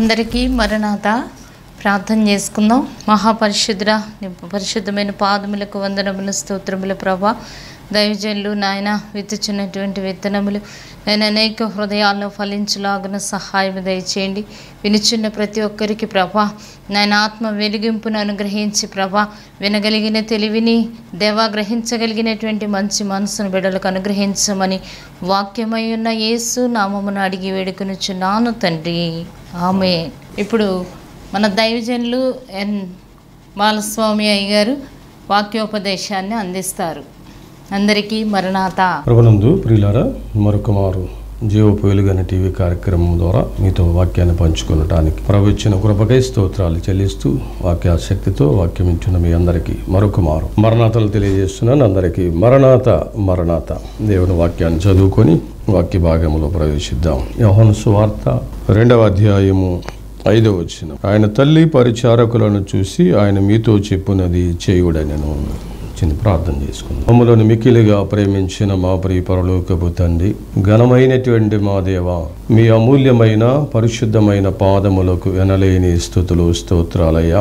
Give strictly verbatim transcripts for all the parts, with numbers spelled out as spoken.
అందరికీ మరణాత ప్రార్థన చేసుకుందాం. మహాపరిశుద్ధుడా, పరిశుద్ధమైన పాదములకు వందనములు, స్తోత్రములు ప్రభా. దైవజనులు నాయన విత్తుచున్నటువంటి విత్తనములు నేను అనేక హృదయాల్లో ఫలించులాగున సహాయం దయచేయండి. వినుచున్న ప్రతి ఒక్కరికి ప్రభా నాయన ఆత్మ వెలిగింపును అనుగ్రహించి ప్రభా వినగలిగిన తెలివిని దేవా గ్రహించగలిగినటువంటి మంచి మనసును బిడ్డలకు అనుగ్రహించమని వాక్యమై ఉన్న యేసు నామమును అడిగి వేడుకొనుచున్నాను తండ్రి, ఆమేన్. ఇప్పుడు మన దైవజనులు ఎన్ బాలస్వామి అయ్య గారు వాక్యోపదేశాన్ని అందిస్తారు. అందరికీ మరణాత. ప్రభునందు ప్రియులారా, మరొక మారు జీవోపయోగన టీవీ కార్యక్రమం ద్వారా మీతో వాక్యాన్ని పంచుకొనటానికి ప్రభు ఇచ్చిన కృపకై స్తోత్రాలు చెల్లిస్తూ వాక్యాశక్తితో వాక్యం ఇచ్చిన మీ అందరికీ మరొక మారు మరణాతలు తెలియజేస్తున్నాను. అందరికీ మరణాత మరణాత. దేవుని వాక్యాన్ని చదువుకొని వాక్య భాగంలో ప్రవేశిద్దాం. యోహాను సువార్త రెండవ అధ్యాయము ఐదవ వచనం. ఆయన తల్లి పరిచారకులను చూసి ఆయన మీతో చెప్పునది చేయుడనెను. చిన్న ప్రార్థన చేసుకుందాం. మమ్మలను మిక్కిలిగా ప్రేమించిన మా ప్రియ పరలోకపు తండ్రి, ఘనమైనటువంటి మా దేవా, మీ అమూల్యమైన పరిశుద్ధమైన పాదములకు ఎనలేని స్తుతులు స్తోత్రాలయ్యా.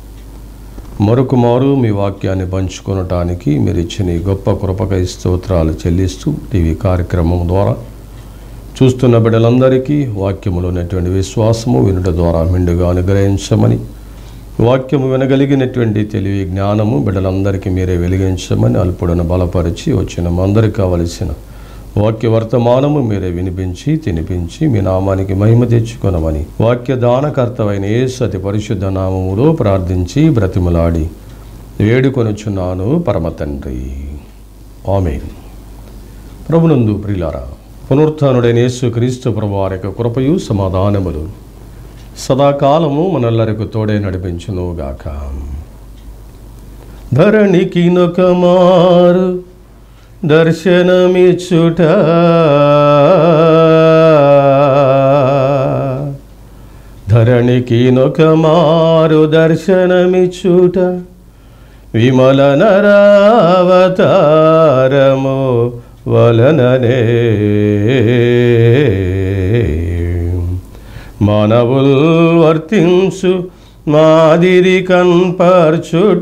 మరొక మారు మీ వాక్యాన్ని పంచుకొనటానికి మీరు ఇచ్చిన గొప్ప కృపకై స్తోత్రాలు చెల్లిస్తూ టీవీ కార్యక్రమం ద్వారా చూస్తున్న బిడ్డలందరికీ వాక్యములో ఉన్నటువంటి విశ్వాసము వినుట ద్వారా మెండుగా అనుగ్రహించమని, వాక్యము వినగలిగినటువంటి తెలివి జ్ఞానము బిడ్డలందరికీ మీరే వెలిగించమని, అల్పుడను బలపరిచి వచ్చిన అందరికి కావలసిన వాక్య వర్తమానము మీరే వినిపించి తినిపించి మీ నామానికి మహిమ తెచ్చుకొనమని వాక్య దానకర్తవైన యేసు అతి పరిశుద్ధ నామములో ప్రార్థించి బ్రతిమలాడి వేడుకొనుచున్నాను పరమ తండ్రి, ఆమేన్. ప్రభునందు ప్రియులారా, పునరుత్థానుడైన యేసు క్రీస్తు ప్రభువారి యొక్క కృపయు సమాధానములు సదాకాలము మనెల్లరకు తోడే నడిపించునుగాక. ధరణికి నొకమారు దర్శనమిచ్చుట, ధరణికి నొకమారు దర్శనమిచ్చుట, విమల నరావతారము వలననే మానవుల్ వర్తించు మాదిరి కన్పర్చుట,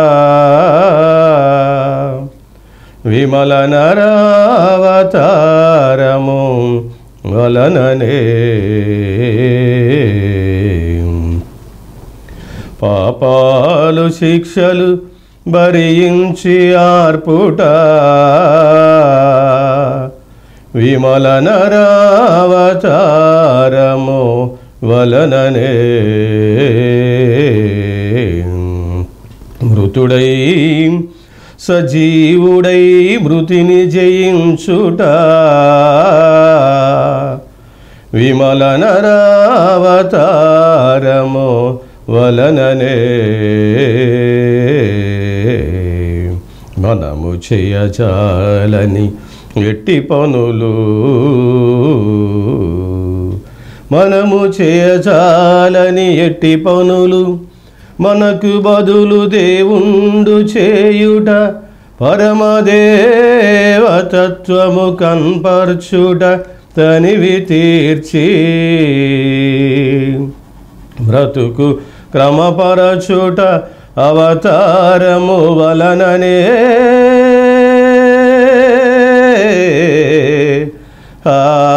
విమల నరావతారము వలననే పాపాలు శిక్షలు భరించి ఆర్పుట, విమల నరావతారము వలననే మృతుడై సజీవుడై మృతిని జయించుట, విమల నరావతారము వలననే మనము చేయజాలని ఎట్టి పనులు, మనము చేయజాలని ఎట్టి పనులు మనకు బదులు దేవుండు చేయుట, పరమదేవతత్వము కన్పర్చుట, తనివి తీర్చి బ్రతుకు క్రమపరచుట, అవతారము వలననే ఆ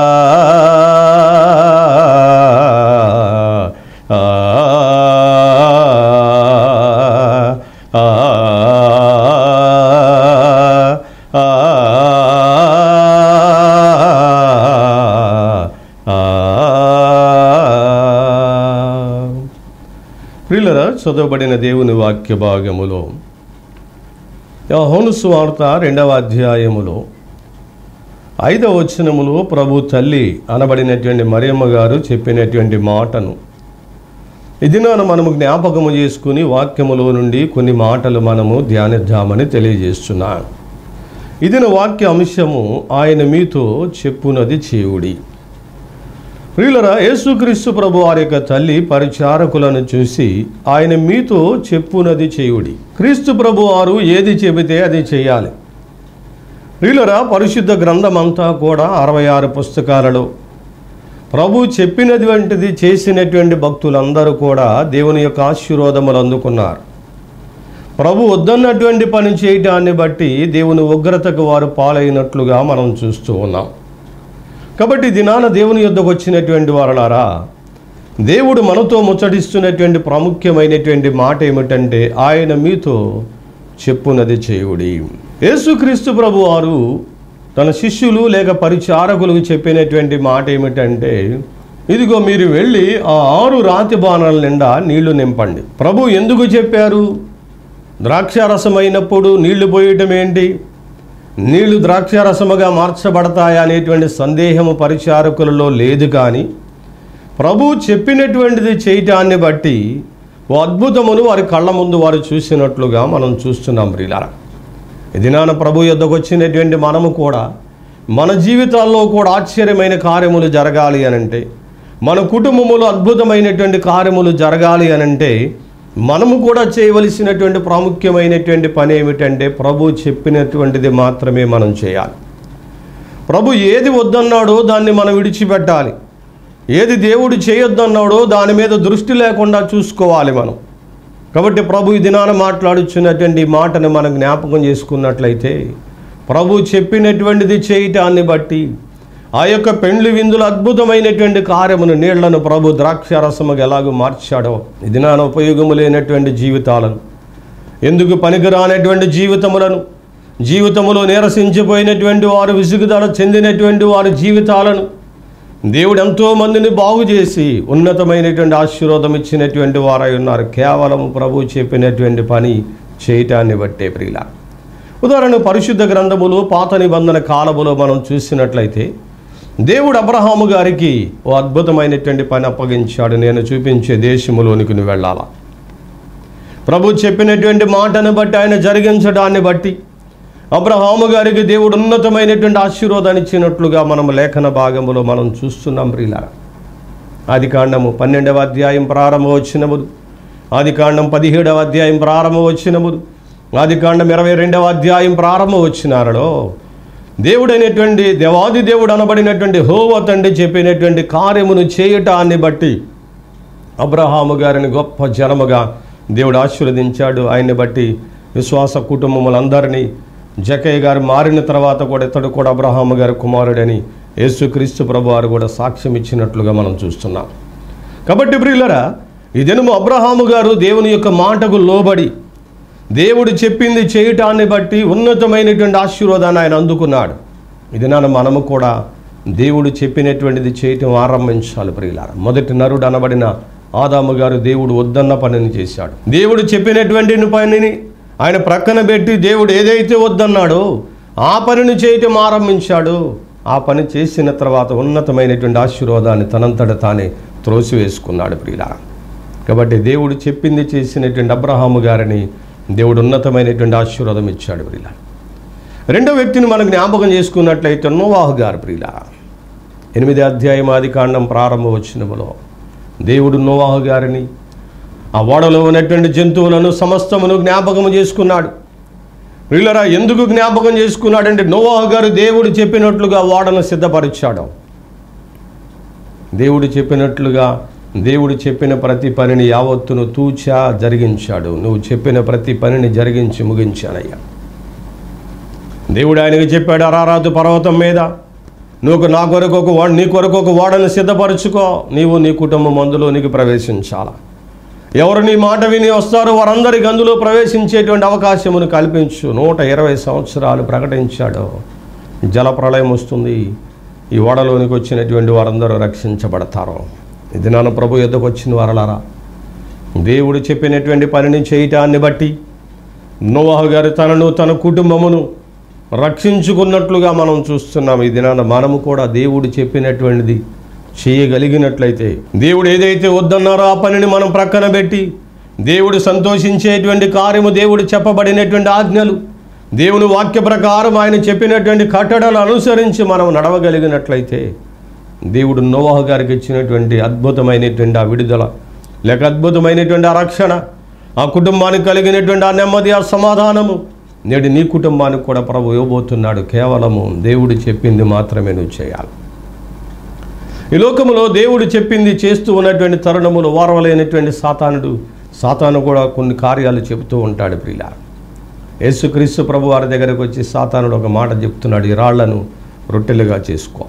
ప్రియులారా, చదవబడిన దేవుని వాక్య భాగములో యోహాను సువార్త రెండవ అధ్యాయములో ఐదవ వచనములో ప్రభు తల్లి అనబడినటువంటి మరియమ్మ గారు చెప్పినటువంటి మాటను ఇది నేను మనము జ్ఞాపకము చేసుకుని వాక్యములో నుండి కొన్ని మాటలు మనము ధ్యానిద్దామని తెలియజేస్తున్నాను. ఇదిన వాక్య అంశము ఆయన మీతో చెప్పునది చేయుడి. ప్రియులరా, యేసుక్రీస్తు ప్రభు వారి యొక్క తల్లి పరిచారకులను చూసి ఆయన మీతో చెప్పునది చేయుడి. క్రీస్తు ప్రభు వారు ఏది చెబితే అది చేయాలి. ప్రియులరా, పరిశుద్ధ గ్రంథం అంతా కూడా అరవై ఆరు పుస్తకాలలో ప్రభు చెప్పినటువంటిది చేసినటువంటి భక్తులందరూ కూడా దేవుని యొక్క ఆశీర్వాదములు అందుకున్నారు. ప్రభు వద్దన్నటువంటి పని చేయటాన్ని బట్టి దేవుని ఉగ్రతకు వారు పాలైనట్లుగా మనం చూస్తూ ఉన్నాం. కాబట్టి దినాన దేవుని యొద్దకు వచ్చినటువంటి వారలారా, దేవుడు మనతో ముచ్చటిస్తున్నటువంటి ప్రాముఖ్యమైనటువంటి మాట ఏమిటంటే, ఆయన మీతో చెప్పునది చేయుడి. యేసుక్రీస్తు ప్రభు వారు తన శిష్యులు లేక పరిచారకులకు చెప్పినటువంటి మాట ఏమిటంటే, ఇదిగో మీరు వెళ్ళి ఆ ఆరు రాతి బాణాల నిండా నీళ్లు నింపండి. ప్రభు ఎందుకు చెప్పారు? ద్రాక్షారసమైనప్పుడు నీళ్లు పోయటం ఏంటి, నీళ్లు ద్రాక్షారసముగా మార్చబడతాయా అనేటువంటి సందేహము పరిచారకులలో లేదు. కానీ ప్రభు చెప్పినటువంటిది చేయటాన్ని బట్టి ఓ అద్భుతమును వారి కళ్ళ ముందు వారు చూసినట్లుగా మనం చూస్తున్నాం. ప్రియులారా, ఇది నాన్న ప్రభు యొద్దకు వచ్చినటువంటి మనము కూడా మన జీవితాల్లో కూడా ఆశ్చర్యమైన కార్యములు జరగాలి అనంటే, మన కుటుంబములో అద్భుతమైనటువంటి కార్యములు జరగాలి అనంటే, మనము కూడా చేయవలసినటువంటి ప్రాముఖ్యమైనటువంటి పని ఏమిటంటే, ప్రభు చెప్పినటువంటిది మాత్రమే మనం చేయాలి. ప్రభు ఏది వద్దన్నాడో దాన్ని మనం విడిచిపెట్టాలి. ఏది దేవుడు చేయొద్దన్నాడో దాని మీద దృష్టి లేకుండా చూసుకోవాలి మనం. కాబట్టి ప్రభు ఈ దినాన మాట్లాడుచున్నటువంటి మాటను మనం జ్ఞాపకం చేసుకున్నట్లయితే, ప్రభు చెప్పినటువంటిది చేయటాన్ని బట్టి ఆ యొక్క పెండ్లి విందుల అద్భుతమైనటువంటి కార్యమును, నీళ్లను ప్రభు ద్రాక్షారసముగా ఎలాగో మార్చాడో, ఈ దినాన ఉపయోగము లేనటువంటి జీవితాలను, ఎందుకు పనికిరానటువంటి జీవితములను, జీవితములో నీరసించిపోయినటువంటి వారు, విసుగుదల చెందినటువంటి వారి జీవితాలను దేవుడు ఎంతో మందిని బాగు చేసి ఉన్నతమైనటువంటి ఆశీర్వాదం ఇచ్చినటువంటి వారై ఉన్నారు. కేవలం ప్రభు చెప్పినటువంటి పని చేయటాన్ని బట్టే. ప్రియుల ఉదాహరణ పరిశుద్ధ గ్రంథములు పాత నిబంధన కాలములో మనం చూసినట్లయితే, దేవుడు అబ్రహాము గారికి ఓ అద్భుతమైనటువంటి పని అప్పగించాడు. నేను చూపించే దేశములోనికి నువ్వు వెళ్ళాలా. ప్రభు చెప్పినటువంటి మాటను బట్టి, ఆయన జరిగించడాన్ని బట్టి అబ్రహాము గారికి దేవుడు ఉన్నతమైనటువంటి ఆశీర్వాదాన్ని ఇచ్చినట్లుగా మనం లేఖన భాగములో మనం చూస్తున్నాం. ప్రియులారా, ఆది కాండము పన్నెండవ అధ్యాయం ప్రారంభ వచ్చినములు, ఆది కాండం పదిహేడవ అధ్యాయం ప్రారంభ వచ్చినములు, ఆది కాండం ఇరవై రెండవ అధ్యాయం ప్రారంభ వచ్చినారలో దేవుడైనటువంటి దేవాది దేవుడు అనబడినటువంటి యెహోవా తండ్రి చెప్పినటువంటి కార్యమును చేయటాన్ని బట్టి అబ్రహాము గారిని గొప్ప జనముగా దేవుడు ఆశీర్వదించాడు. ఆయన్ని బట్టి విశ్వాస కుటుంబములందరినీ, జకయ్య గారు మారిన తర్వాత కూడా ఇతడు కూడా అబ్రహాము గారి కుమారుడని యేసుక్రీస్తు ప్రభు వారు కూడా సాక్ష్యం ఇచ్చినట్లుగా మనం చూస్తున్నాం. కాబట్టి ప్రియులరా, ఈ దినము అబ్రహాము గారు దేవుని యొక్క మాటకు లోబడి దేవుడు చెప్పింది చేయటాన్ని బట్టి ఉన్నతమైనటువంటి ఆశీర్వాదాన్ని ఆయన అందుకున్నాడు. ఇది నాన్న మనము కూడా దేవుడు చెప్పినటువంటిది చేయటం ఆరంభించాలి. ప్రియులారా, మొదటి నరుడు అనబడిన ఆదాము గారు దేవుడు వద్దన్న పనిని చేశాడు. దేవుడు చెప్పినటువంటి పనిని ఆయన ప్రక్కన పెట్టి దేవుడు ఏదైతే వద్దన్నాడో ఆ పనిని చేయటం ఆరంభించాడు. ఆ పని చేసిన తర్వాత ఉన్నతమైనటువంటి ఆశీర్వాదాన్ని తనంతట తానే త్రోసివేసుకున్నాడు. ప్రియులారా, కాబట్టి దేవుడు చెప్పింది చేసినటువంటి అబ్రహాము గారిని దేవుడు ఉన్నతమైనటువంటి ఆశీర్వాదం ఇచ్చాడు. ప్రియులారా, రెండో వ్యక్తిని మనం జ్ఞాపకం చేసుకున్నట్లయితే నోవాహు గారు. ప్రియులారా, ఎనిమిది అధ్యాయం ఆది కాండం ప్రారంభ వచనములో దేవుడు నోవాహు గారిని, ఆ ఓడలో ఉన్నటువంటి జంతువులను సమస్తమును జ్ఞాపకం చేసుకున్నాడు. ప్రియులారా, ఎందుకు జ్ఞాపకం చేసుకున్నాడంటే, నోవాహు గారు దేవుడు చెప్పినట్లుగా ఓడను సిద్ధపరిచాడు. దేవుడు చెప్పినట్లుగా దేవుడు చెప్పిన ప్రతి పనిని యావత్తును తూచా జరిగించాడు. నువ్వు చెప్పిన ప్రతి పనిని జరిగించి ముగించానయ్యా. దేవుడు ఆయనకు చెప్పాడు, అరారాతు పర్వతం మీద నువ్వు నా కొరకు ఒక ఓడ నీ కొరకు ఒక ఓడను సిద్ధపరచుకో, నీవు నీ కుటుంబం అందులోనికి ప్రవేశించాలా. ఎవరు నీ మాట విని వస్తారో వారందరికి అందులో ప్రవేశించేటువంటి అవకాశమును కల్పించు. నూట ఇరవై సంవత్సరాలు ప్రకటించాడు. జలప్రళయం వస్తుంది, ఈ ఓడలోనికి వచ్చినటువంటి వారందరూ రక్షించబడతారు. ఇది నాన్న ప్రభు యొద్దకు వచ్చిన వారలారా, దేవుడు చెప్పినటువంటి పనిని చేయటాన్ని బట్టి నోవాహు గారు తనను తన కుటుంబమును రక్షించుకున్నట్లుగా మనం చూస్తున్నాం. ఈ దినాన మనము కూడా దేవుడు చెప్పినటువంటిది చేయగలిగినట్లయితే, దేవుడు ఏదైతే వద్దన్నారో ఆ పనిని మనం ప్రక్కన పెట్టి దేవుడు సంతోషించేటువంటి కార్యము, దేవుడు చెప్పబడినటువంటి ఆజ్ఞలు, దేవుని వాక్య ప్రకారం ఆయన చెప్పినటువంటి కట్టడలు అనుసరించి మనం నడవగలిగినట్లయితే, దేవుడు నోవాహు గారికి ఇచ్చినటువంటి అద్భుతమైనటువంటి ఆ విడుదల లేక అద్భుతమైనటువంటి ఆ రక్షణ, ఆ కుటుంబానికి కలిగినటువంటి ఆ నెమ్మది, ఆ సమాధానము నేడు నీ కుటుంబానికి కూడా ప్రభు ఇవ్వబోతున్నాడు. కేవలము దేవుడు చెప్పింది మాత్రమే నువ్వు చేయాలి. ఈ లోకములో దేవుడు చెప్పింది చేస్తూ ఉన్నటువంటి తరుణములు ఓర్వలేనటువంటి సాతానుడు సాతాను కూడా కొన్ని కార్యాలు చెబుతూ ఉంటాడు. ప్రియులారా, యేసుక్రీస్తు ప్రభు వారి దగ్గరకు వచ్చి సాతానుడు ఒక మాట చెప్తున్నాడు, ఈ రాళ్లను రొట్టెలుగా చేసుకో.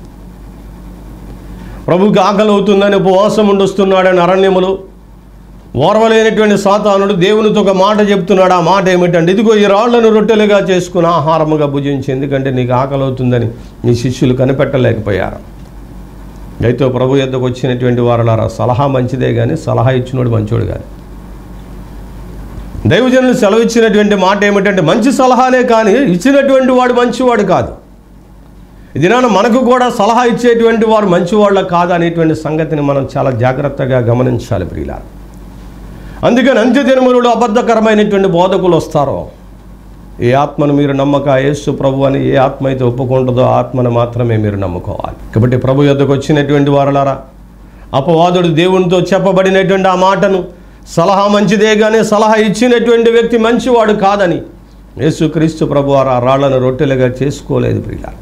ప్రభుకి ఆకలి అవుతుందని ఉపవాసం ఉండొస్తున్నాడని అరణ్యములో ఓర్వలేనటువంటి సాతానుడు దేవునితో ఒక మాట చెప్తున్నాడు. ఆ మాట ఏమిటంటే, ఇదిగో ఈ రాళ్లను రొట్టెలుగా చేసుకుని ఆహారముగా భుజించి, ఎందుకంటే నీకు ఆకలి అవుతుందని నీ శిష్యులు కనిపెట్టలేకపోయారు. అయితే ప్రభు యొద్దకు వచ్చినటువంటి వారలారా, సలహా మంచిదే కానీ సలహా ఇచ్చినోడు మంచోడు కానీ. దైవజనులు సెలవిచ్చినటువంటి మాట ఏమిటంటే, మంచి సలహానే కానీ ఇచ్చినటువంటి వాడు మంచివాడు కాదు. ఇది నాన్న మనకు కూడా సలహా ఇచ్చేటువంటి వారు మంచివాళ్ళ కాదు అనేటువంటి సంగతిని మనం చాలా జాగ్రత్తగా గమనించాలి ప్రియులారా. అందుకని అంత్యదినములలో అబద్ధకరమైనటువంటి బోధకులు వస్తారో, ఏ ఆత్మను మీరు నమ్మక యేసు ప్రభు అని ఏ ఆత్మ అయితే ఒప్పుకుంటుందో ఆత్మను మాత్రమే మీరు నమ్ముకోవాలి. కాబట్టి ప్రభు యొద్దకు వచ్చినటువంటి వారలారా, అపవాదుడు దేవునితో చెప్పబడినటువంటి ఆ మాటను సలహా మంచిదే కానీ సలహా ఇచ్చినటువంటి వ్యక్తి మంచివాడు కాదని యేసుక్రీస్తు ప్రభు వారు ఆ రాళ్లను రొట్టెలుగా చేసుకోలేదు ప్రియులారా.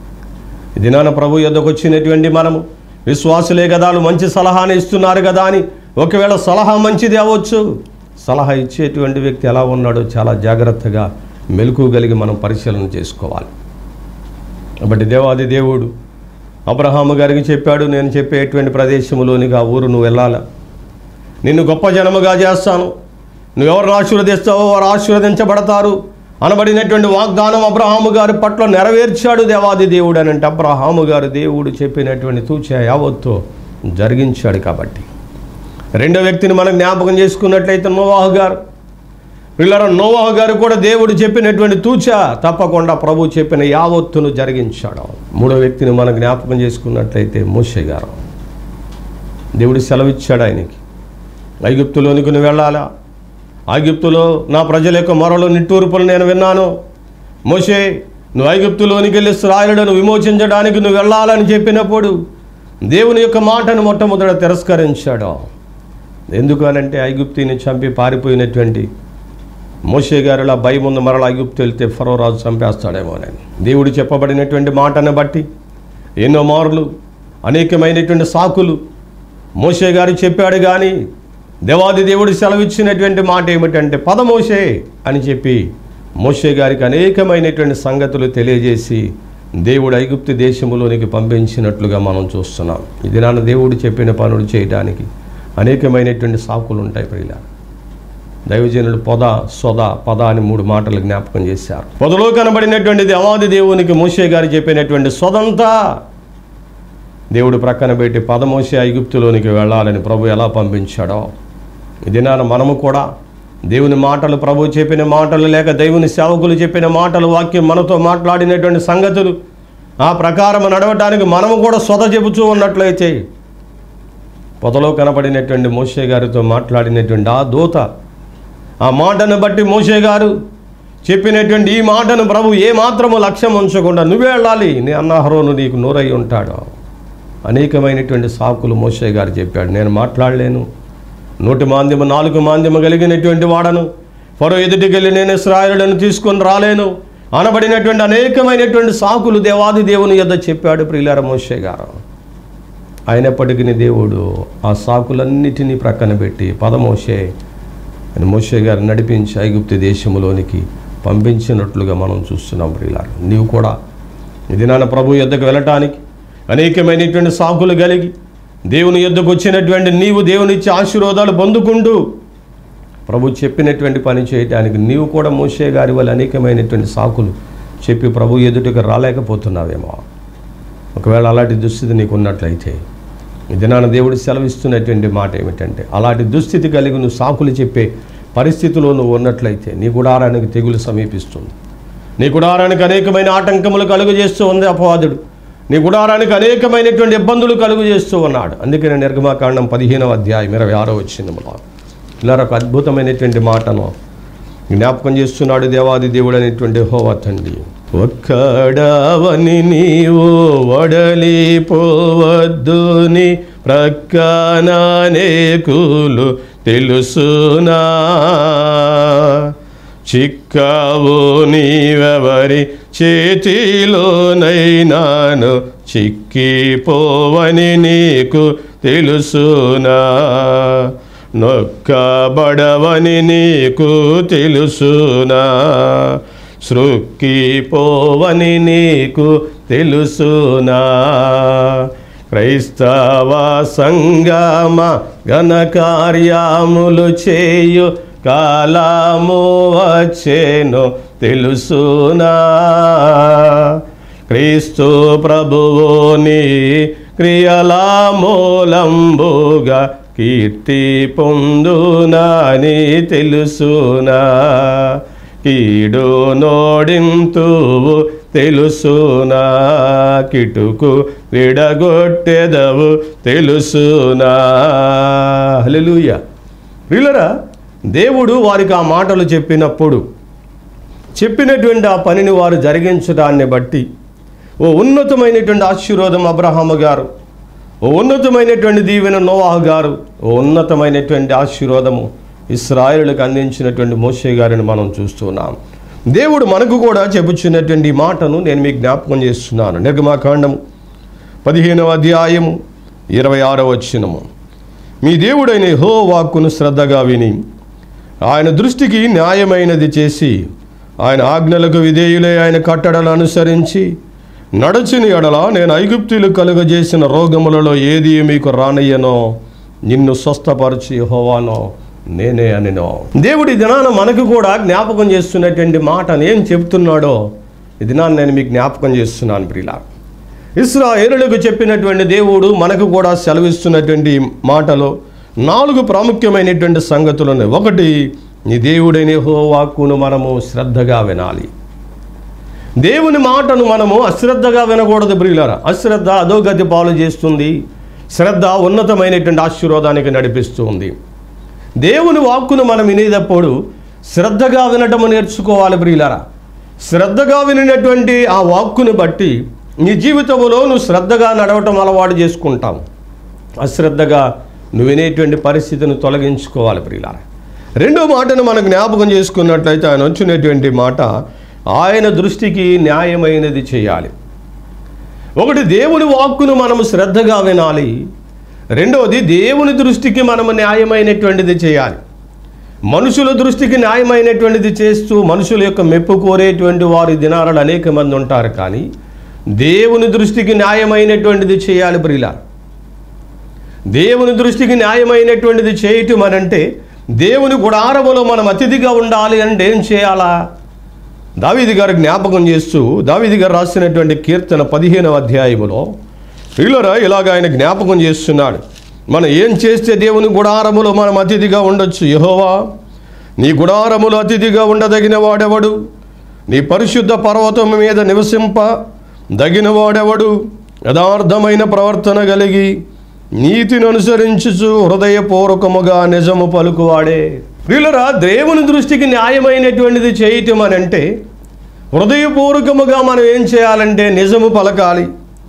ఇది నాన్న ప్రభు యొద్దకు వచ్చినటువంటి మనము విశ్వాసులే కదా, మంచి సలహాని ఇస్తున్నారు కదా అని ఒకవేళ సలహా మంచిది అవ్వచ్చు, సలహా ఇచ్చేటువంటి వ్యక్తి ఎలా ఉన్నాడో చాలా జాగ్రత్తగా మెలకువగలిగి మనం పరిశీలన చేసుకోవాలి. కాబట్టి దేవాది దేవుడు అబ్రహాము గారికి చెప్పాడు, నేను చెప్పేటువంటి ప్రదేశంలోనికి ఆ ఊరు నువ్వు వెళ్ళాలా, నిన్ను గొప్ప జనముగా చేస్తాను, నువ్వెవరిని ఆశీర్వదిస్తావో వారు ఆశీర్వదించబడతారు అనబడినటువంటి వాగ్దానం అబ్రహాము గారి పట్ల నెరవేర్చాడు దేవాది దేవుడు అని అంటే, అబ్రహాము గారు దేవుడు చెప్పినటువంటి తూచ యావత్తు జరిగించాడు. కాబట్టి రెండో వ్యక్తిని మనం జ్ఞాపకం చేసుకున్నట్లయితే నోవాహు గారు. పిల్లల నోవాహు గారు కూడా దేవుడు చెప్పినటువంటి తూచ తప్పకుండా ప్రభు చెప్పిన యావత్తును జరిగించాడు. మూడో వ్యక్తిని మనం జ్ఞాపకం చేసుకున్నట్లయితే మోషే గారు. దేవుడు సెలవిచ్చాడు ఆయనకి, ఐగుప్తులోనికి నువ్వు వెళ్ళాలా, ఐగుప్తులో నా ప్రజల యొక్క మొరలు నిట్టూర్పులు నేను విన్నాను, మోషే నువ్వు ఐగుప్తులోనికి వెళ్ళి ఇశ్రాయేలును విమోచించడానికి నువ్వు వెళ్ళాలని చెప్పినప్పుడు దేవుని యొక్క మాటను మొట్టమొదట తిరస్కరించాడు. ఎందుకు అనంటే ఐగుప్తిని చంపి పారిపోయినటువంటి మోషే గారిలా భయం ఉంది, మరలా ఐగుప్తు వెళ్తే ఫరో రాజు చంపేస్తాడేమోనని. దేవుడు చెప్పబడినటువంటి మాటను బట్టి ఎన్నో మార్లు అనేకమైనటువంటి సాకులు మోషే గారు చెప్పాడు. కానీ దేవాది దేవుడు సెలవిచ్చినటువంటి మాట ఏమిటంటే, పద మోషే అని చెప్పి మోషే గారికి అనేకమైనటువంటి సంగతులు తెలియజేసి దేవుడు ఐగుప్తు దేశంలోనికి పంపించినట్లుగా మనం చూస్తున్నాం. ఇది నాన్న దేవుడు చెప్పిన పనులు చేయడానికి అనేకమైనటువంటి సాకులు ఉంటాయి ప్రియులారా. దైవజనులు పొద సొద పద అని మూడు మాటలు జ్ఞాపకం చేశారు. పొదలో కనబడినటువంటి దేవాది దేవునికి మోషే గారు చెప్పినటువంటి సొదంతా దేవుడు ప్రక్కన పెట్టి పద మోషే ఐగుప్తులోనికి వెళ్ళాలని ప్రభు ఎలా పంపించాడో, ఇది నాన్న మనము కూడా దేవుని మాటలు, ప్రభు చెప్పిన మాటలు లేక దేవుని సేవకులు చెప్పిన మాటలు, వాక్యం మనతో మాట్లాడినటువంటి సంగతులు ఆ ప్రకారం నడవటానికి మనము కూడా సొద చెబుతూ ఉన్నట్లయితే, పొదలో కనబడినటువంటి మోషే గారితో మాట్లాడినటువంటి ఆ దూత ఆ మాటను బట్టి మోషే గారు చెప్పినటువంటి ఈ మాటను ప్రభు ఏ మాత్రము లక్ష్యం ఉంచకుండా నువ్వే వెళ్ళాలి, నీ అన్న అహరోను నీకు నోరై ఉంటాడు. అనేకమైనటువంటి సాకులు మోషే గారు చెప్పాడు. నేను మాట్లాడలేను, నోటి మాంద్యము నాలుగు మాంద్యము కలిగినటువంటి వాడను, ఫరో ఎదుటికి వెళ్ళి నేను ఇశ్రాయేలును తీసుకొని రాలేను అనబడినటువంటి అనేకమైనటువంటి సాకులు దేవాది దేవుని యొద్ద చెప్పాడు ప్రియులారా మోషే గారు. అయినప్పటికీ దేవుడు ఆ సాకులన్నిటినీ ప్రక్కన పెట్టి పద మోషే అని మోషే గారు నడిపించి ఐగుప్తు దేశంలోనికి పంపించినట్లుగా మనం చూస్తున్నాం ప్రియులారా. నీవు కూడా ఇది నాన్న ప్రభు యొద్దకు వెళ్ళటానికి అనేకమైనటువంటి సాకులు కలిగి దేవుని యొద్దకు వచ్చినటువంటి నీవు దేవుని ఇచ్చే ఆశీర్వాదాలు పొందుకుంటూ ప్రభు చెప్పినటువంటి పని చేయడానికి నీవు కూడా మోషే గారి వల్ల అనేకమైనటువంటి సాకులు చెప్పి ప్రభు ఎదుటికి రాలేకపోతున్నావేమో. ఒకవేళ అలాంటి దుస్థితి నీకు ఉన్నట్లయితే ఇది నాన్న దేవుడు సెలవిస్తున్నటువంటి మాట ఏమిటంటే, అలాంటి దుస్థితి కలిగి నువ్వు సాకులు చెప్పే పరిస్థితిలో నువ్వు ఉన్నట్లయితే నీ గుడారానికి తెగులు సమీపిస్తుంది. నీ గుడారానికి అనేకమైన ఆటంకములు కలుగు చేస్తూ ఉంది అపవాదుడు. నీ గుడారానికి అనేకమైనటువంటి ఇబ్బందులు కలుగు చేస్తూ ఉన్నాడు. అందుకనే నిర్గమాకాండం పదిహేనవ అధ్యాయం ఇరవై ఆరో వచ్చిందిలో ఇలా ఒక అద్భుతమైనటువంటి మాటను జ్ఞాపకం చేస్తున్నాడు దేవాది దేవుడు అనేటువంటి యెహోవా తండ్రి. ఒక్కడవని నీవు వడలిపోవద్దు, నీ ప్రక్కన అనేకులు తెలుసునా, చిక్ చిక్కావు నీవెవరి చేతిలోనైనాను చిక్కిపోవని నీకు తెలుసునా, నొక్కబడవని నీకు తెలుసునా, సృక్కిపోవని నీకు తెలుసునా. క్రైస్తవ సంగమ ఘనకార్యములు చేయు కాలము వచ్చెను తెలుసునా, క్రీస్తు ప్రభువుని క్రియల మూలంబుగా కీర్తి పొందునని తెలుసునా, కీడు నోడింతువు తెలుసునా, కిటుకు విడగొట్టెదవు తెలుసునా. హల్లెలూయా. ప్రియులారా, దేవుడు వారికి ఆ మాటలు చెప్పినప్పుడు చెప్పినటువంటి ఆ పనిని వారు జరిగించడాన్ని బట్టి ఓ ఉన్నతమైనటువంటి ఆశీర్వాదం అబ్రహాము గారు, ఓ ఉన్నతమైనటువంటి దీవెన నోవాహు గారు, ఓ ఉన్నతమైనటువంటి ఆశీర్వాదము ఇశ్రాయేలులకు అందించినటువంటి మోషే గారిని మనం చూస్తున్నాం. దేవుడు మనకు కూడా చెప్పుచున్నటువంటి మాటను నేను మీకు జ్ఞాపకం చేస్తున్నాను. నిర్గమాకాండము పదిహేనవ అధ్యాయము ఇరవై ఆరవ వచనము. మీ దేవుడైన యెహోవా వాక్కును శ్రద్ధగా విని ఆయన దృష్టికి న్యాయమైనది చేసి ఆయన ఆజ్ఞలకు విధేయులై ఆయన కట్టడలు అనుసరించి నడచిన ఎడల నేను ఐగుప్తీయులు కలుగజేసిన రోగములలో ఏది మీకు రానయ్యనో నిన్ను స్వస్థపరచి యెహోవానో నేనే అనినో. దేవుడి దినాన మనకు కూడా జ్ఞాపకం చేస్తున్నటువంటి మాట నేను చెప్తున్నాడో ఈ దినాన్ని నేను మీకు జ్ఞాపకం చేస్తున్నాను. ప్రియులా, ఇశ్రాయేలులకు చెప్పినటువంటి దేవుడు మనకు కూడా సెలవిస్తున్నటువంటి మాటలో నాలుగు ప్రాముఖ్యమైనటువంటి సంగతులు ఉన్నాయి. ఒకటి, నీ దేవుడైన యెహోవా వాక్కును మనము శ్రద్ధగా వినాలి. దేవుని మాటను మనము అశ్రద్ధగా వినకూడదు. ప్రియులారా, అశ్రద్ధ అధోగతి పాలు చేస్తుంది, శ్రద్ధ ఉన్నతమైనటువంటి ఆశీర్వాదానికి నడిపిస్తుంది. దేవుని వాక్కును మనం వినేటప్పుడు శ్రద్ధగా వినటము నేర్చుకోవాలి. ప్రియులారా, శ్రద్ధగా వినినటువంటి ఆ వాక్కును బట్టి నీ జీవితంలో నువ్వు శ్రద్ధగా నడవటం అలవాటు చేసుకుంటావు. అశ్రద్ధగా నువ్వు వినేటువంటి పరిస్థితిని తొలగించుకోవాలి. ప్రియులారా, రెండో మాటను మనం జ్ఞాపకం చేసుకున్నట్లయితే ఆయన వచ్చినటువంటి మాట ఆయన దృష్టికి న్యాయమైనది చేయాలి. ఒకటి, దేవుని వాక్కును మనము శ్రద్ధగా వినాలి. రెండవది, దేవుని దృష్టికి మనము న్యాయమైనటువంటిది చేయాలి. మనుషుల దృష్టికి న్యాయమైనటువంటిది చేస్తూ మనుషుల యొక్క మెప్పు కోరేటువంటి వారి దినాలలో అనేక మంది ఉంటారు. కానీ దేవుని దృష్టికి న్యాయమైనటువంటిది చేయాలి. ప్రియులా, దేవుని దృష్టికి న్యాయమైనటువంటిది చేయటం అనంటే దేవుని గుడారములో మనం అతిథిగా ఉండాలి అంటే ఏం చేయాలా? దావీదు గారు జ్ఞాపకం చేస్తూ దావీదు గారు రాసినటువంటి కీర్తన పదిహేనవ అధ్యాయములో ప్రియులారా ఇలాగ ఆయన జ్ఞాపకం చేస్తున్నాడు. మనం ఏం చేస్తే దేవుని గుడారములో మనం అతిథిగా ఉండొచ్చు? యెహోవా, నీ గుడారములో అతిథిగా ఉండదగిన వాడెవడు? నీ పరిశుద్ధ పర్వతం మీద నివసింప దగిన వాడెవడు? యథార్థమైన ప్రవర్తన కలిగి నీతిని అనుసరించుచు హృదయపూర్వకముగా నిజము పలుకువాడే. ప్రియులారా, దేవుని దృష్టికి న్యాయమైనటువంటిది చేయటం అని అంటే హృదయపూర్వకముగా మనం ఏం చేయాలంటే నిజము పలకాలి.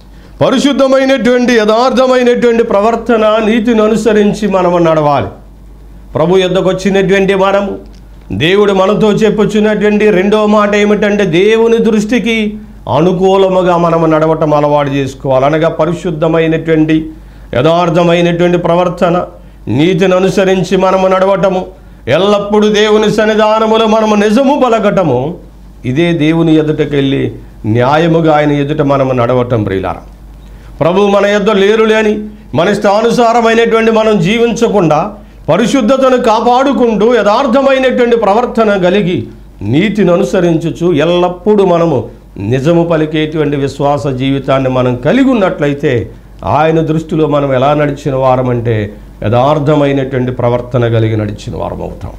పరిశుద్ధమైనటువంటి యథార్థమైనటువంటి ప్రవర్తన నీతిని అనుసరించి మనము నడవాలి. ప్రభు యొద్దకు వచ్చినటువంటి మనము దేవుడు మనతో చెప్పుచున్నటువంటి రెండో మాట ఏమిటంటే దేవుని దృష్టికి అనుకూలముగా మనము నడవటం అలవాటు చేసుకోవాలి. అనగా పరిశుద్ధమైనటువంటి యథార్థమైనటువంటి ప్రవర్తన నీతిని అనుసరించి మనము నడవటము, ఎల్లప్పుడూ దేవుని సన్నిధానములో మనము నిజము పలకటము, ఇదే దేవుని ఎదుటకెళ్ళి న్యాయముగా ఆయన ఎదుట మనము నడవటం. ప్రియులారా, ప్రభు మన యొద్ద లేరులే అని మన ఇష్టానుసారమైనటువంటి మనం జీవించకుండా పరిశుద్ధతను కాపాడుకుంటూ యథార్థమైనటువంటి ప్రవర్తన కలిగి నీతిని అనుసరించుచు ఎల్లప్పుడూ మనము నిజము పలికేటువంటి విశ్వాస జీవితాన్ని మనం కలిగి ఉన్నట్లయితే ఆయన దృష్టిలో మనం ఎలా నడిచిన వారమంటే యథార్థమైనటువంటి ప్రవర్తన కలిగి నడిచిన వారం అవుతాం.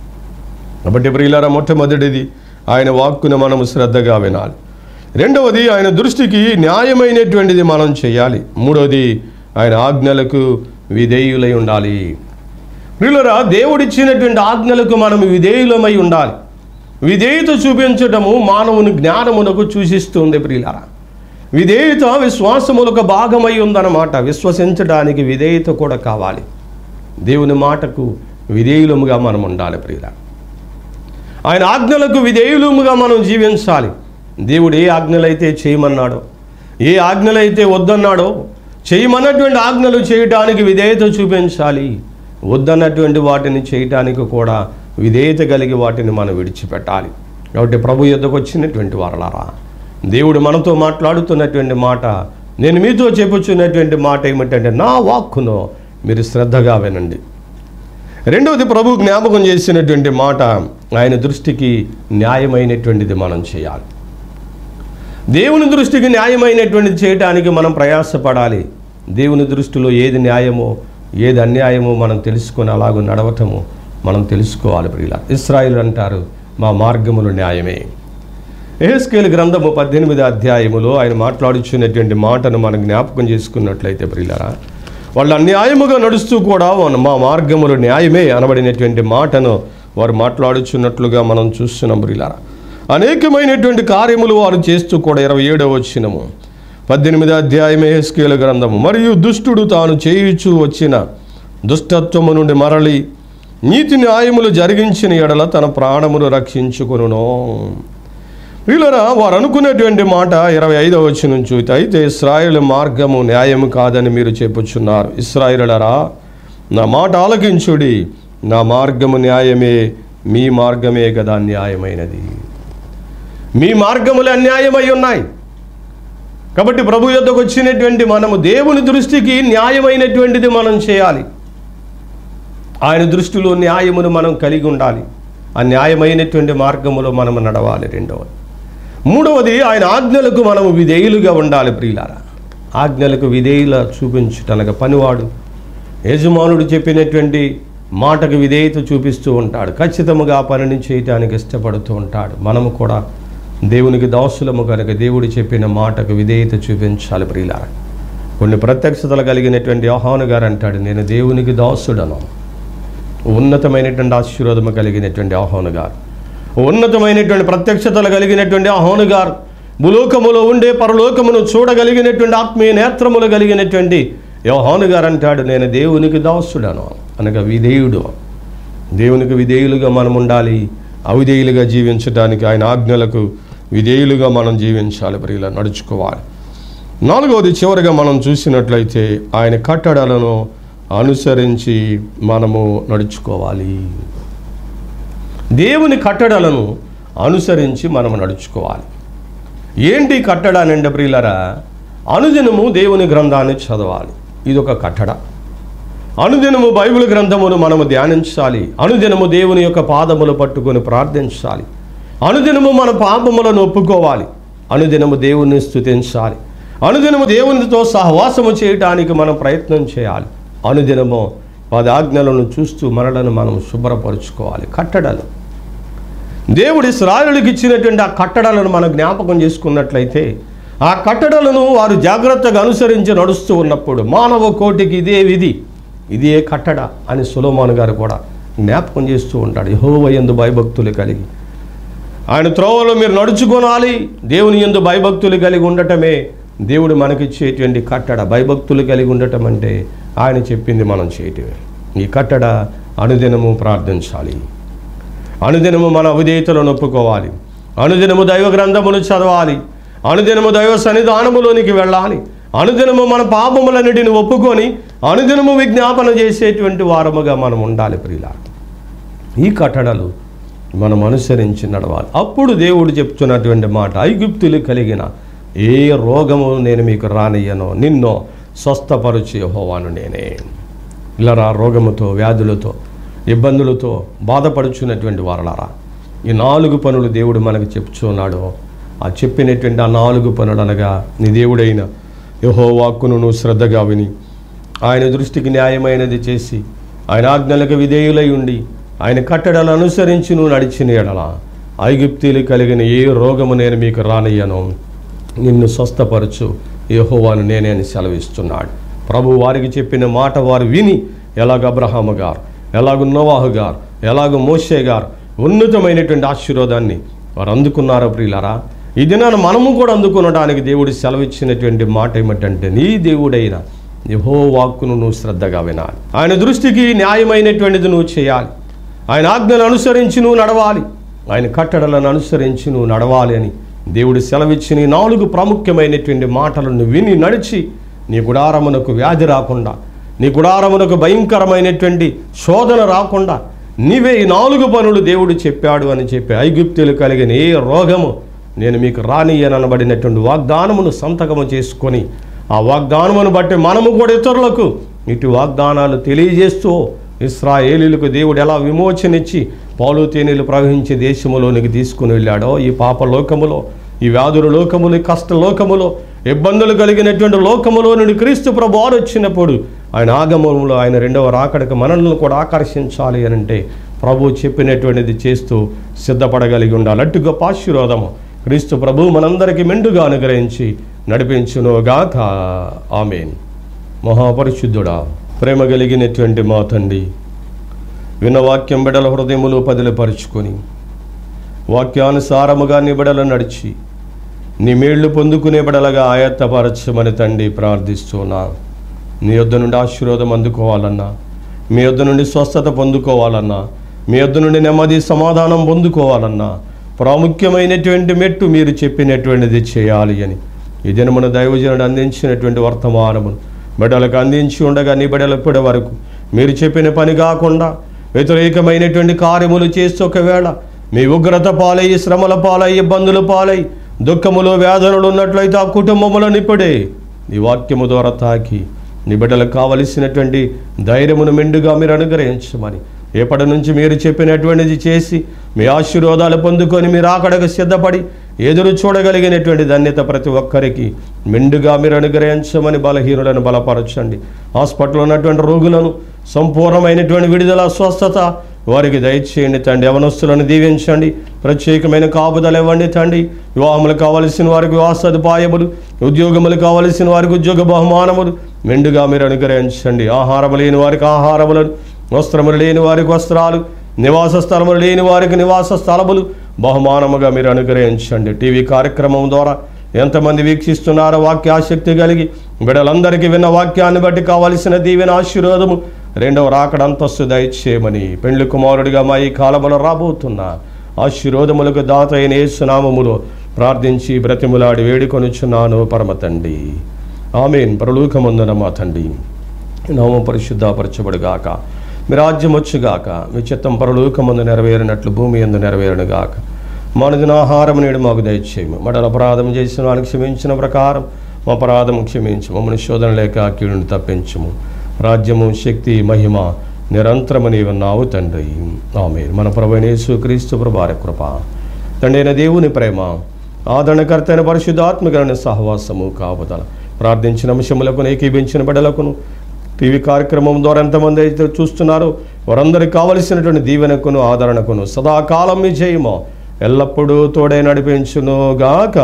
కాబట్టి ప్రియులారా, మొట్టమొదటిది ఆయన వాక్కును మనము శ్రద్ధగా వినాలి. రెండవది, ఆయన దృష్టికి న్యాయమైనటువంటిది మనం చేయాలి. మూడవది, ఆయన ఆజ్ఞలకు విధేయులై ఉండాలి. ప్రియులారా, దేవుడిచ్చినటువంటి ఆజ్ఞలకు మనం విధేయులమై ఉండాలి. విధేయత చూపించటము మానవుని జ్ఞానమునకు సూచిస్తుంది. ప్రియులారా, విధేయత విశ్వాసములకు భాగమై ఉందన్నమాట. విశ్వసించడానికి విధేయత కూడా కావాలి. దేవుని మాటకు విధేయులముగా మనం ఉండాలి. ప్రియులారా, ఆయన ఆజ్ఞలకు విధేయులుగా మనం జీవించాలి. దేవుడు ఏ ఆజ్ఞలైతే చేయమన్నాడో, ఏ ఆజ్ఞలైతే వద్దన్నాడో, చేయమన్నటువంటి ఆజ్ఞలు చేయటానికి విధేయత చూపించాలి. వద్దన్నటువంటి వాటిని చేయటానికి కూడా విధేయత కలిగి వాటిని మనం విడిచిపెట్టాలి. కాబట్టి ప్రభు యొద్దకు వచ్చినటువంటి వారలారా, దేవుడు మనతో మాట్లాడుతున్నటువంటి మాట, నేను మీతో చెప్పుచున్నటువంటి మాట ఏమిటంటే, నా వాక్కును మీరు శ్రద్ధగా వినండి. రెండవది, ప్రభు జ్ఞాపకం చేసినటువంటి మాట, ఆయన దృష్టికి న్యాయమైనటువంటిది మనం చేయాలి. దేవుని దృష్టికి న్యాయమైనటువంటిది చేయటానికి మనం ప్రయాసపడాలి. దేవుని దృష్టిలో ఏది న్యాయమో ఏది అన్యాయమో మనం తెలుసుకొని అలాగూ నడవటము మనం తెలుసుకోవాలి. ప్రియుల ఇశ్రాయేలు అంటారు, మా మార్గములు న్యాయమే. యెహెజ్కేలు గ్రంథము పద్దెనిమిది అధ్యాయములో ఆయన మాట్లాడుచున్నటువంటి మాటను మనం జ్ఞాపకం చేసుకున్నట్లయితే ప్రియులారా, వాళ్ళు అన్యాయముగా నడుస్తూ కూడా మా మార్గములు న్యాయమే అనబడినటువంటి మాటను వారు మాట్లాడుచున్నట్లుగా మనం చూస్తున్నాం. ప్రియులారా, అనేకమైనటువంటి కార్యములు వారు చేస్తూ కూడా ఇరవై ఏడవ వచనము పద్దెనిమిది అధ్యాయం యెహెజ్కేలు గ్రంథము, మరియు దుష్టుడు తాను చేయుచూ వచ్చిన దుష్టత్వము నుండి మరలి నీతి న్యాయములు జరిగించిన ఎడల తన ప్రాణమును రక్షించుకొనును. ప్రియులారా, వారు అనుకున్నటువంటి మాట ఇరవై ఐదవ వచనం చూస్తే, అయితే ఇశ్రాయేలు మార్గము న్యాయము కాదని మీరు చెప్పుచున్నారు. ఇశ్రాయేలులారా, నా మాట ఆలకించుడి, నా మార్గము న్యాయమే, మీ మార్గమే కదా న్యాయమైనది. మీ మార్గములు అన్యాయమై ఉన్నాయి. కాబట్టి ప్రభు యొద్దకు వచ్చినటువంటి మనము దేవుని దృష్టికి న్యాయమైనటువంటిది మనం చేయాలి. ఆయన దృష్టిలో న్యాయమును మనం కలిగి ఉండాలి. ఆ న్యాయమైనటువంటి మార్గములో మనం నడవాలి. రెండవది మూడవది, ఆయన ఆజ్ఞలకు మనము విధేయులుగా ఉండాలి. ప్రియులారా, ఆజ్ఞలకు విధేయుల చూపించుటనగా పనివాడు యజమానుడు చెప్పినటువంటి మాటకు విధేయత చూపిస్తూ ఉంటాడు. ఖచ్చితంగా ఆ పనిని చేయటానికి ఇష్టపడుతూ ఉంటాడు. మనము కూడా దేవునికి దాసులము కనుక దేవుడు చెప్పిన మాటకు విధేయత చూపించాలి. ప్రియులారా, కొన్ని ప్రత్యక్షతలు కలిగినటువంటి యోహాను గారు అంటాడు, నేను దేవునికి దాసుడను. ఉన్నతమైనటువంటి ఆశీర్వాదము కలిగినటువంటి యోహాను గారు, ఉన్నతమైనటువంటి ప్రత్యక్షతలు కలిగినటువంటి యోహాను గారు, భూలోకములో ఉండే పరలోకమును చూడగలిగినటువంటి ఆత్మీయ నేత్రములు కలిగినటువంటి యోహాను గారు అంటాడు, నేను దేవునికి దాసుడను అనగా విధేయుడు. దేవునికి విధేయులుగా మనం ఉండాలి. అవిధేయులుగా జీవించడానికి ఆయన ఆజ్ఞలకు విధేయులుగా మనం జీవించాలి. ప్రియుల నడుచుకోవాలి. నాలుగవది, చివరిగా మనం చూసినట్లయితే ఆయన కట్టడలను అనుసరించి మనము నడుచుకోవాలి. దేవుని కట్టడలను అనుసరించి మనం నడుచుకోవాలి. ఏంటి కట్టడానంటే ప్రియులరా, అనుదినము దేవుని గ్రంథాన్ని చదవాలి. ఇదొక కట్టడ. అనుదినము బైబిల్ గ్రంథమును మనము ధ్యానించాలి. అనుదినము దేవుని యొక్క పాదములు పట్టుకొని ప్రార్థించాలి. అనుదినము మన పాపములను ఒప్పుకోవాలి. అనుదినము దేవుని స్తుతించాలి. అనుదినము దేవునితో సహవాసము చేయటానికి మనం ప్రయత్నం చేయాలి. అనుదినము పది ఆజ్ఞలను చూస్తూ మనలను మనం శుభ్రపరుచుకోవాలి. కట్టడలు దేవుడి ఇశ్రాయేలుకి ఇచ్చినటువంటి ఆ కట్టడలను మనం జ్ఞాపకం చేసుకున్నట్లయితే, ఆ కట్టడలను వారు జాగ్రత్తగా అనుసరించి నడుస్తూ ఉన్నప్పుడు మానవ కోటికి ఇదే విధి, ఇదే కట్టడ అని సొలొమోను గారు కూడా జ్ఞాపకం చేస్తూ ఉంటాడు. యెహోవా యందు భయభక్తులు కలిగి ఆయన త్రోవలో మీరు నడుచుకోనాలి. దేవుని యందు భయభక్తులు కలిగి ఉండటమే దేవుడు మనకిచ్చేటువంటి కట్టడ. భయభక్తులు కలిగి ఉండటం అంటే ఆయన చెప్పింది మనం చేయటమే. ఈ కట్టడ అనుదినము ప్రార్థించాలి. అనుదినము మన అవిధేయతలను ఒప్పుకోవాలి. అనుదినము దైవ గ్రంథమును చదవాలి. అనుదినము దైవ సన్నిధానములోనికి వెళ్ళాలి. అనుదినము మన పాపములన్నిటిని ఒప్పుకొని అనుదినము విజ్ఞాపన చేసేటువంటి వారముగా మనం ఉండాలి. ప్రియులారా, ఈ కట్టడలు మనం అనుసరించి నడవాలి. అప్పుడు దేవుడు చెప్తున్నటువంటి మాట, ఐగుప్తులు కలిగిన ఏ రోగము నేను మీకు రానియ్యనో నిన్నో స్వస్థపరుచు యెహోవాను నేనే. ఇలా రోగముతో, వ్యాధులతో, ఇబ్బందులతో బాధపడుచున్నటువంటి వారలారా, ఈ నాలుగు పనులు దేవుడు మనకు చెప్తున్నాడు. ఆ చెప్పినటువంటి ఆ నాలుగు పనులు అనగా, నీ దేవుడైన యెహోవాకును నువ్వు శ్రద్ధగా విని ఆయన దృష్టికి న్యాయమైనది చేసి ఆయన ఆజ్ఞలకు విధేయులై ఉండి ఆయన కట్టడలు అనుసరించి నువ్వు నడిచిన ఎడల ఐగుప్తీలు కలిగిన ఏ రోగము నేను మీకు రానియ్యను, నిన్ను స్వస్థపరచు యెహోవాను నేనే అని సెలవిస్తున్నాడు. ప్రభు వారికి చెప్పిన మాట వారు విని, ఎలాగ అబ్రహాము గారు, ఎలాగ నోవాహు గారు, ఎలాగ మోషే గారు ఉన్నతమైనటువంటి ఆశీర్వాదాన్ని వారు అందుకున్నారో ప్రియులారా, ఈ దినాన్ని మనము కూడా అందుకునడానికి దేవుడు సెలవిచ్చినటువంటి మాట ఏమిటంటే, నీ దేవుడైన యెహోవాకును నువ్వు శ్రద్ధగా వినాలి. ఆయన దృష్టికి న్యాయమైనటువంటిది నువ్వు చేయాలి. ఆయన ఆజ్ఞను అనుసరించి నువ్వు నడవాలి. ఆయన కట్టడలను అనుసరించి నువ్వు నడవాలి అని దేవుడు సెలవిచ్చిన ఈ నాలుగు ప్రాముఖ్యమైనటువంటి మాటలను విని నడిచి నీ గుడారమునకు వ్యాధి రాకుండా, నీ గుడారమునకు భయంకరమైనటువంటి శోధన రాకుండా నీవే ఈ నాలుగు పనులు దేవుడు చెప్పాడు అని చెప్పి ఐగుప్తులు కలిగిన ఏ రోగము నేను మీకు రానియనబడినటువంటి వాగ్దానమును సంతకము చేసుకొని ఆ వాగ్దానమును బట్టి మనము కూడా ఇతరులకు ఇటు వాగ్దానాలు తెలియజేస్తూ ఇశ్రాయేలీయులకు దేవుడు ఎలా విమోచనిచ్చి పాలు తేనెలు ప్రవహించే దేశములోనికి తీసుకుని వెళ్ళాడో, ఈ పాప లోకములో, ఈ వ్యాధుల లోకములు, ఈ కష్ట లోకములో, ఇబ్బందులు కలిగినటువంటి లోకములో నుండి క్రీస్తు ప్రభువారు వచ్చినప్పుడు ఆయన ఆగమనంలో ఆయన రెండవ రాకడకు మనల్ని కూడా ఆకర్షించాలి అని అంటే ప్రభు చెప్పినటువంటిది చేస్తూ సిద్ధపడగలిగి ఉండాలి. అటు గొప్ప ఆశీర్వాదము క్రీస్తు ప్రభు మనందరికీ మెండుగా అనుగ్రహించి నడిపించునుగాక. ఆమేన్. మహాపరిశుద్ధుడా, ప్రేమ కలిగినటువంటి మా తండ్రి, విన్న వాక్యం బిడల హృదయములు పదిలపరుచుకొని వాక్యానుసారముగా నీ బిడలు నడిచి నీ మేళ్లు పొందుకునే బిడలగా ఆయత్తపరచమని తండ్రి ప్రార్థిస్తున్నా. నీ యొద్ద నుండి ఆశీర్వాదం అందుకోవాలన్నా, మీ యొద్ద నుండి స్వస్థత పొందుకోవాలన్నా, మీ యొద్ద నుండి నెమ్మది సమాధానం పొందుకోవాలన్నా ప్రాముఖ్యమైనటువంటి మెట్టు మీరు చెప్పినటువంటిది చేయాలి అని ఈ దినమున దైవజనుడు అందించినటువంటి వర్తమానమును బిడ్డలకు అందించి ఉండగా నీ బిడ్డలు ఇప్పటి వరకు మీరు చెప్పిన పని కాకుండా వ్యతిరేకమైనటువంటి కార్యములు చేస్తూ ఒకవేళ మీ ఉగ్రత పాలై, శ్రమల పాలై, ఇబ్బందుల పాలై, దుఃఖములు వేదనలు ఉన్నట్లయితే ఆ కుటుంబములను ఇప్పుడే నీ వాక్యము ద్వారా తాకి నీ బిడ్డలకు కావలసినటువంటి ధైర్యమును మెండుగా మీరు అనుగ్రహించమని, ఎప్పటి నుంచి మీరు చెప్పినటువంటిది చేసి మీ ఆశీర్వాదాలు పొందుకొని మీరు అక్కడకు సిద్ధపడి ఎదురు చూడగలిగినటువంటి ధన్యత ప్రతి ఒక్కరికి మెండుగా మీరు అనుగ్రహించమని బలహీనులను బలపరచండి. హాస్పిటల్లో ఉన్నటువంటి రోగులను సంపూర్ణమైనటువంటి విడుదల, స్వస్థత వారికి దయచేయండి తండ్రి. యవనస్తులను దీవించండి, ప్రత్యేకమైన కాపుదలు ఇవ్వండి తండ్రి. వివాహములు కావలసిన వారికి వివాహ సదుపాయములు, ఉద్యోగములు కావలసిన వారికి ఉద్యోగ బహుమానములు మెండుగా మీరు అనుగ్రహించండి. ఆహారము లేని వారికి ఆహారములను, వస్త్రములు లేని వారికి వస్త్రాలు, నివాస స్థలములు లేని వారికి నివాస స్థలములు బహుమానముగా మీరు అనుగ్రహించండి. టీవీ కార్యక్రమం ద్వారా ఎంతమంది వీక్షిస్తున్నారో వాక్య ఆసక్తి కలిగి బిడ్డలందరికీ విన్న వాక్యాన్ని బట్టి కావలసిన దీవెన ఆశీర్వాదము రెండవ రాకడ అంతస్తు దయచేయమని పెండ్లి కుమారుడిగా మా ఈ కాలములో రాబోతున్న ఆశీర్వాదములకు దాత అయిన యేసు నామములో ప్రార్థించి బ్రతిములాడి వేడుకొనుచున్నాను పరమ తండ్రి. ఆమేన్. పరలోకమందున మా తండ్రి, నామం పరిశుద్ధపరచబడుగాక, మీ రాజ్యం వచ్చుగాక, మీ చిత్తం పరలోకమందు నెరవేరినట్లు భూమి యందు నెరవేరునుగాక. మా అనుదిన ఆహారం నేడు మాకు దయచేయము. మడల అపరాధం చేసిన వారికి క్షమించిన ప్రకారం మా అపరాధం క్షమించు. మమ్మల్ని శోధన లేక కీడును తప్పించుము. రాజ్యము, శక్తి, మహిమ నిరంతరము నీవన్నావు తండ్రి. ఆమేన్. మన ప్రభువైన యేసుక్రీస్తు ప్రభువారి కృప, తండ్రి అయిన దేవుని ప్రేమ, ఆదరణకర్త అయిన పరిశుద్ధాత్మకమైన సహవాసము కాపుదల ప్రార్థించిన అంశములకు ఏకీభించిన బిడ్డలకును టీవీ కార్యక్రమం ద్వారా ఎంతమంది అయితే చూస్తున్నారో వారందరికీ కావలసినటువంటి దీవెనకును ఆదరణకును సదాకాలం మీ జయమో ఎల్లప్పుడూ తోడే నడిపించునుగాక.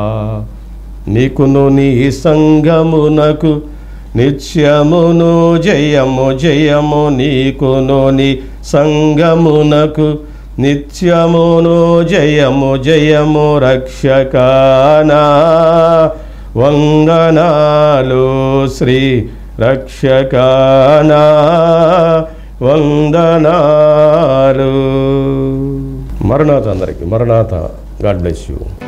నీకును నీ సంగమునకు నిత్యమును జయము జయము. నీకును నీ సంగమునకు నిత్యమును జయము జయము. రక్షకానా వందనాలు, శ్రీ రక్షకానా వందనాలు. మరణాత అందరికీ మరణాత. God bless you.